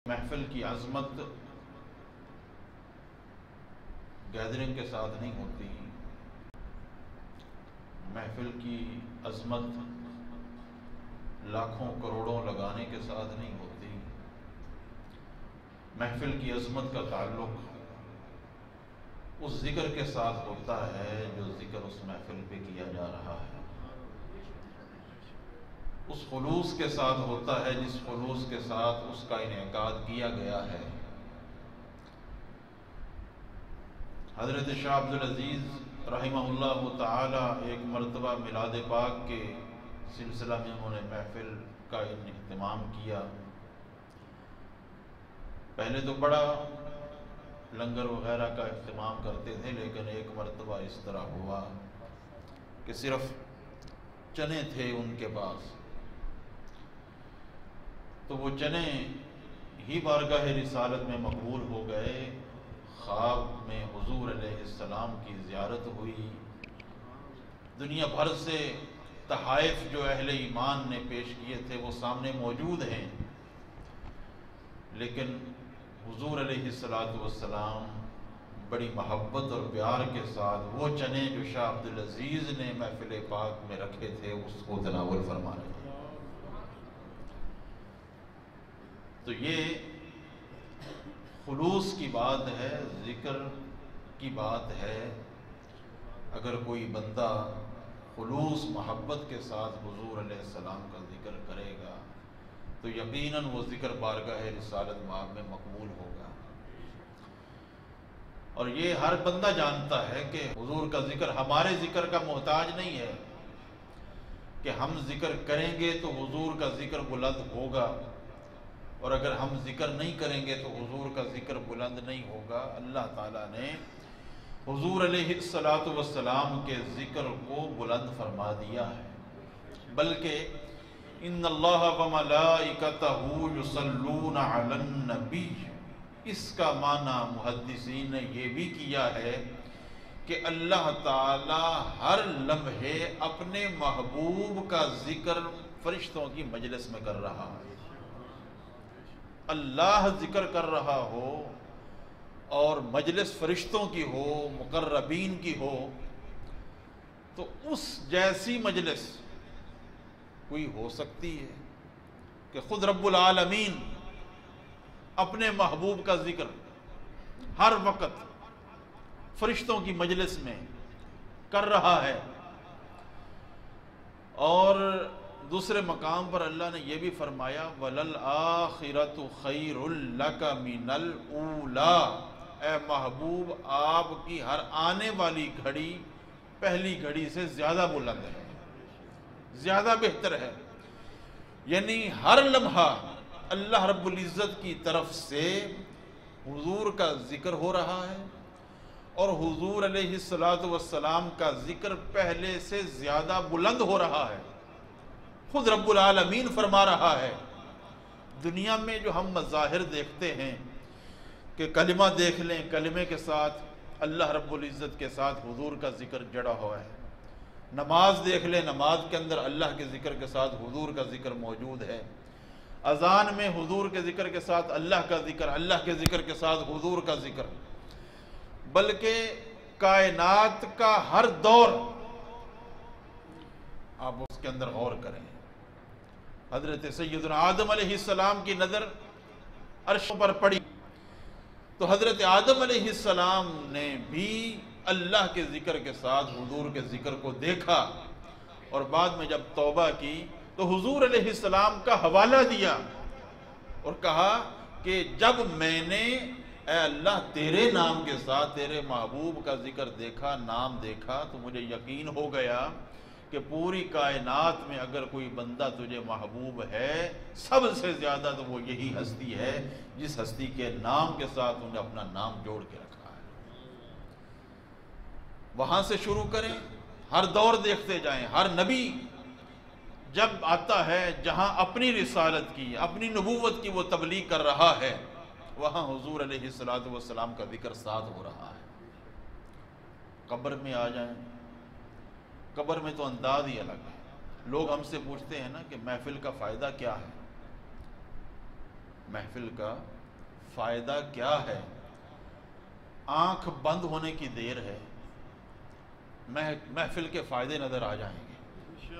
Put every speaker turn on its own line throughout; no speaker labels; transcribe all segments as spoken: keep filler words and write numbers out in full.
محفل کی عظمت گیدرنگ کے ساتھ نہیں ہوتی، محفل کی عظمت لاکھوں کروڑوں لگانے کے ساتھ نہیں ہوتی، محفل کی عظمت کا تعلق اس ذکر کے ساتھ ہوتا ہے جو ذکر اس محفل پہ کیا جا رہا ہے، اس خلوص کے ساتھ ہوتا ہے جس خلوص کے ساتھ اس کا انعقاد کیا گیا ہے۔ حضرت شاہ عبدالعزیز رحمہ اللہ تعالی ایک مرتبہ میلاد پاک کے سلسلہ میں انہوں نے محفل کا اہتمام کیا۔ پہلے تو بڑا لنگر وغیرہ کا اہتمام کرتے تھے، لیکن ایک مرتبہ اس طرح ہوا کہ صرف چنے تھے ان کے پاس، تو وہ چنے ہی بارگاہ رسالت میں مقبول ہو گئے۔ خواب میں حضور علیہ السلام کی زیارت ہوئی، دنیا بھر سے تحائف جو اہل ایمان نے پیش کیے تھے وہ سامنے موجود ہیں، لیکن حضور علیہ السلام بڑی محبت اور پیار کے ساتھ وہ چنے جو شاہ عبدالعزیز نے محفل پاک میں رکھے تھے اس کو تناول فرما رہے ہیں۔ تو یہ خلوص کی بات ہے، ذکر کی بات ہے۔ اگر کوئی بندہ خلوص محبت کے ساتھ حضور علیہ السلام کا ذکر کرے گا تو یقیناً وہ ذکر بارگاہ رسالت میں مقبول ہوگا۔ اور یہ ہر بندہ جانتا ہے کہ حضور کا ذکر ہمارے ذکر کا محتاج نہیں ہے کہ ہم ذکر کریں گے تو حضور کا ذکر بلند ہوگا، اور اگر ہم ذکر نہیں کریں گے تو حضور کا ذکر بلند نہیں ہوگا۔ اللہ تعالیٰ نے حضور علیہ السلام کے ذکر کو بلند فرما دیا ہے، بلکہ ان اللہ وملائکتہ یصلون علی النبی، اس کا معنی محدثین نے یہ بھی کیا ہے کہ اللہ تعالیٰ ہر لمحے اپنے محبوب کا ذکر فرشتوں کی مجلس میں کر رہا ہے۔ اللہ ذکر کر رہا ہو اور مجلس فرشتوں کی ہو، مقربین کی ہو، تو اس جیسی مجلس کوئی ہو سکتی ہے کہ خود رب العالمین اپنے محبوب کا ذکر ہر وقت فرشتوں کی مجلس میں کر رہا ہے؟ اور دوسرے مقام پر اللہ نے یہ بھی فرمایا وَلَلْآخِرَةُ خَيْرٌ لَكَ مِنَ الْأُولَىٰ، اے محبوب آپ کی ہر آنے والی گھڑی پہلی گھڑی سے زیادہ بلند ہے، زیادہ بہتر ہے۔ یعنی ہر لمحہ اللہ رب العزت کی طرف سے حضور کا ذکر ہو رہا ہے، اور حضور علیہ السلام کا ذکر پہلے سے زیادہ بلند ہو رہا ہے۔ خود رب العالمین فرما رہا ہے۔ دنیا میں جو ہم مظاہر دیکھتے ہیں کہ کلمہ دیکھ لیں، کلمے کے ساتھ اللہ رب العزت کے ساتھ حضور کا ذکر جڑا ہوا ہے، نماز دیکھ لیں، نماز کے اندر اللہ کے ذکر کے ساتھ حضور کا ذکر موجود ہے، اذان میں حضور کے ذکر کے ساتھ اللہ کا ذکر، اللہ کے ذکر کے ساتھ حضور کا ذکر، بلکہ کائنات کا ہر دور آپ اس کے اندر غور کریں۔ حضرت سیدنا آدم علیہ السلام کی نظر عرش پر پڑی تو حضرت آدم علیہ السلام نے بھی اللہ کے ذکر کے ساتھ حضور کے ذکر کو دیکھا، اور بعد میں جب توبہ کی تو حضور علیہ السلام کا حوالہ دیا اور کہا کہ جب میں نے اے اللہ تیرے نام کے ساتھ تیرے محبوب کا ذکر دیکھا، نام دیکھا، تو مجھے یقین ہو گیا کہ پوری کائنات میں اگر کوئی بندہ تجھے محبوب ہے سب سے زیادہ تو وہ یہی ہستی ہے جس ہستی کے نام کے ساتھ انہیں اپنا نام جوڑ کے رکھا ہے۔ وہاں سے شروع کریں، ہر دور دیکھتے جائیں، ہر نبی جب آتا ہے جہاں اپنی رسالت کی، اپنی نبوت کی وہ تبلیغ کر رہا ہے، وہاں حضور علیہ السلام کا ذکر ساتھ ہو رہا ہے۔ قبر میں آ جائیں، قبر میں تو انداز ہی الگ ہے۔ لوگ ہم سے پوچھتے ہیں نا کہ محفل کا فائدہ کیا ہے؟ محفل کا فائدہ کیا ہے؟ آنکھ بند ہونے کی دیر ہے، محفل کے فائدے نظر آ جائیں گے۔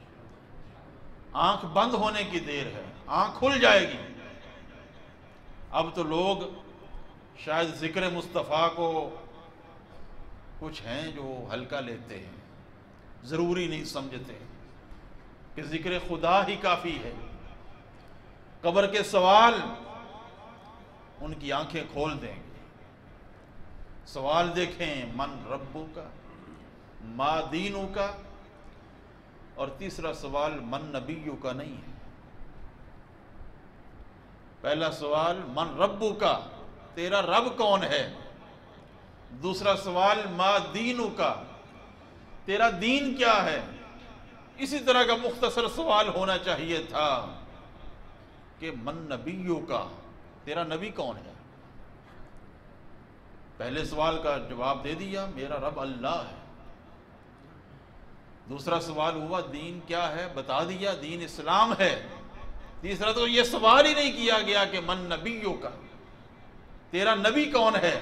آنکھ بند ہونے کی دیر ہے، آنکھ کھل جائے گی۔ اب تو لوگ شاید ذکر مصطفیٰ کو کچھ ہیں جو ہلکا لیتے ہیں، ضروری نہیں سمجھتے کہ ذکر خدا ہی کافی ہے۔ قبر کے سوال ان کی آنکھیں کھول دیں گے۔ سوال دیکھیں، من ربو کا، ما دینو کا، اور تیسرا سوال من نبیو کا نہیں ہے۔ پہلا سوال من ربو کا، تیرا رب کون ہے؟ دوسرا سوال ما دینو کا، تیرا دین کیا ہے؟ اسی طرح کا مختصر سوال ہونا چاہیے تھا کہ من نبیو کا، تیرا نبی کون ہے؟ پہلے سوال کا جواب دے دیا، میرا رب اللہ ہے۔ دوسرا سوال ہوا دین کیا ہے، بتا دیا دین اسلام ہے۔ تیسرا تو یہ سوال ہی نہیں کیا گیا کہ من نبیوں کا، تیرا نبی کون ہے؟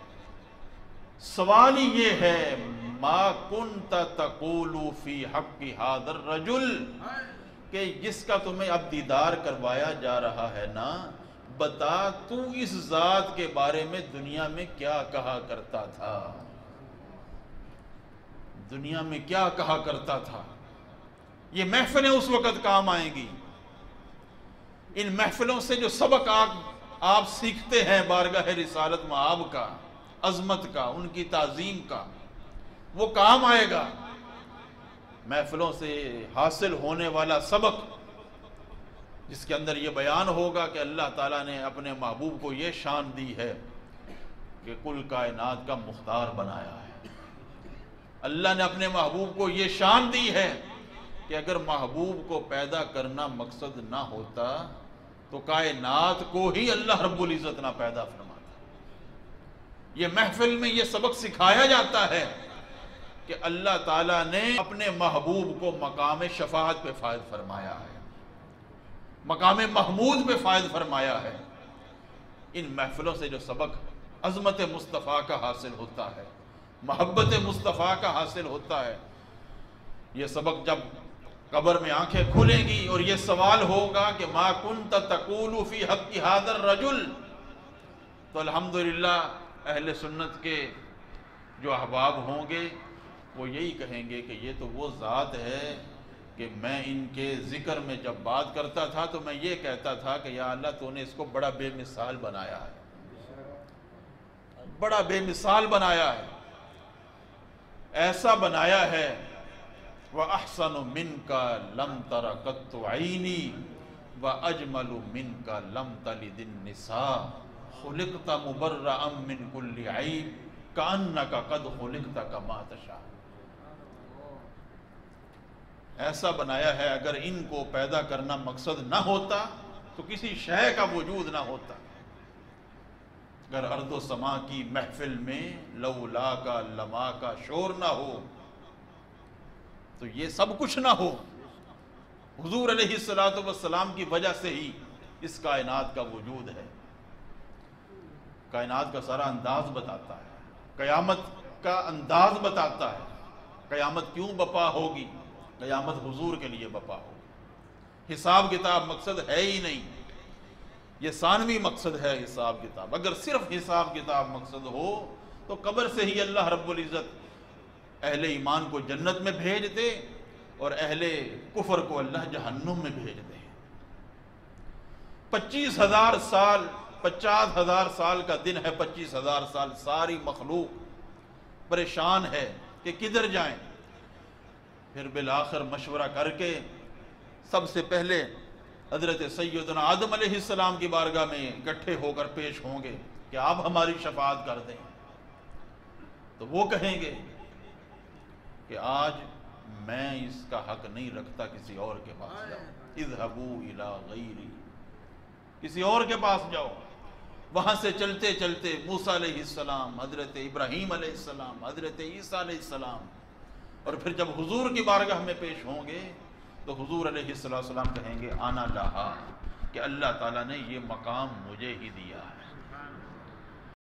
سوال ہی یہ ہے ما کنت تقول فی حق ھذا الرجل، کہ جس کا تمہیں اب دیدار کروایا جا رہا ہے نا، بتا تو اس ذات کے بارے میں دنیا میں کیا کہا کرتا تھا، دنیا میں کیا کہا کرتا تھا۔ یہ محفلیں اس وقت کام آئیں گی۔ ان محفلوں سے جو سبق آپ آپ سیکھتے ہیں بارگاہ رسالت مآب کا، عظمت کا، ان کی تعظیم کا، وہ کام آئے گا۔ محفلوں سے حاصل ہونے والا سبق جس کے اندر یہ بیان ہوگا کہ اللہ تعالیٰ نے اپنے محبوب کو یہ شان دی ہے کہ کل کائنات کا مختار بنایا ہے۔ اللہ نے اپنے محبوب کو یہ شان دی ہے کہ اگر محبوب کو پیدا کرنا مقصد نہ ہوتا تو کائنات کو ہی اللہ رب العزت نہ پیدا فرماتا۔ یہ محفل میں یہ سبق سکھایا جاتا ہے کہ اللہ تعالیٰ نے اپنے محبوب کو مقام شفاعت پہ فائز فرمایا ہے، مقام محمود پہ فائز فرمایا ہے۔ ان محفلوں سے جو سبق عظمت مصطفیٰ کا حاصل ہوتا ہے، محبت مصطفیٰ کا حاصل ہوتا ہے، یہ سبق جب قبر میں آنکھیں کھلیں گی اور یہ سوال ہوگا کہ ما کنت تقول فی حق ھذا الرجل، تو الحمدللہ اہل سنت کے جو احباب ہوں گے وہ یہی کہیں گے کہ یہ تو وہ ذات ہے کہ میں ان کے ذکر میں جب بات کرتا تھا تو میں یہ کہتا تھا کہ یا اللہ تو نے اس کو بڑا بے مثال بنایا ہے، بڑا بے مثال بنایا ہے، ایسا بنایا ہے وَأَحْسَنُ مِنْكَ لَمْ تَرَ قَطُّ عَيْنِي وَأَجْمَلُ مِنْكَ لَمْ تَلِدِ النِّسَاءُ خُلِقْتَ مُبَرَّأً مِنْ كُلِّ عَيْبٍ كَأَنَّكَ قَدْ خُلِقْتَ كَمَا تَشَاءُ۔ ایسا بنایا ہے اگر ان کو پیدا کرنا مقصد نہ ہوتا تو کسی شے کا وجود نہ ہوتا۔ اگر ارض و سما کی محفل میں لولا کا لما کا شور نہ ہو تو یہ سب کچھ نہ ہو۔ حضور علیہ الصلوۃ والسلام کی وجہ سے ہی اس کائنات کا وجود ہے۔ کائنات کا سارا انداز بتاتا ہے، قیامت کا انداز بتاتا ہے، قیامت کیوں بپا ہوگی، قیامت حضور کے لیے بپا ہوگی۔ حساب کتاب مقصد ہے ہی نہیں، یہ ثانوی مقصد ہے حساب کتاب۔ اگر صرف حساب کتاب مقصد ہو تو قبر سے ہی اللہ رب العزت اہل ایمان کو جنت میں بھیج دے اور اہل کفر کو اللہ جہنم میں بھیج دے۔ پچیس ہزار سال پچاس ہزار سال کا دن ہے، پچیس ہزار سال ساری مخلوق پریشان ہے کہ کدھر جائیں۔ پھر بالآخر مشورہ کر کے سب سے پہلے حضرت سیدنا آدم علیہ السلام کی بارگاہ میں اکٹھے ہو کر پیش ہوں گے کہ آپ ہماری شفاعت کر دیں۔ تو وہ کہیں گے کہ آج میں اس کا حق نہیں رکھتا، کسی اور کے پاس جاؤ، اذهبوا الى غیری، کسی اور کے پاس جاؤ۔ وہاں سے چلتے چلتے موسیٰ علیہ السلام، حضرت ابراہیم علیہ السلام، حضرت عیسیٰ علیہ السلام، اور پھر جب حضور کی بارگاہ میں پیش ہوں گے تو حضور علیہ السلام کہیں گے آنا لہا، کہ اللہ تعالیٰ نے یہ مقام مجھے ہی دیا ہے۔